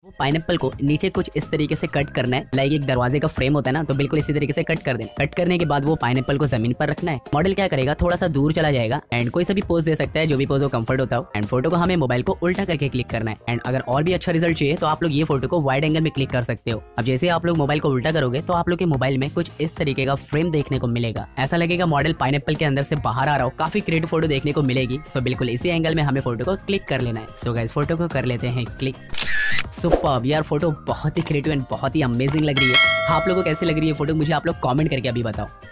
वो पाइनएप्पल को नीचे कुछ इस तरीके से कट करना है, लाइक एक दरवाजे का फ्रेम होता है ना, तो बिल्कुल इसी तरीके से कट कर देना। कट करने के बाद वो पाइनएप्पल को जमीन पर रखना है। मॉडल क्या करेगा, थोड़ा सा दूर चला जाएगा एंड कोई सा भी पोज दे सकता है, जो भी पोज हो कंफर्ट होता हो। एंड फोटो को हमें मोबाइल को उल्टा करके क्लिक करना है। एंड अगर और भी अच्छा रिजल्ट चाहिए तो आप लोग ये फोटो को वाइड एंगल में क्लिक कर सकते हो। अब जैसे आप लोग मोबाइल को उल्टा करोगे तो आप लोग के मोबाइल में कुछ इस तरीके का फ्रेम देखने को मिलेगा। ऐसा लगेगा मॉडल पाइनएप्पल के अंदर से बाहर आ रहा हो, काफी क्रिएटिव फोटो देखने को मिलेगी। सो बिल्कुल इसी एंगल में हमें फोटो को क्लिक कर लेना है। सो गाइस फोटो को कर लेते हैं क्लिक। सुपर्ब यार, फोटो बहुत ही क्रिएटिव एंड बहुत ही अमेजिंग लग रही है। आप लोगों को कैसी लग रही है फोटो, मुझे आप लोग कमेंट करके अभी बताओ।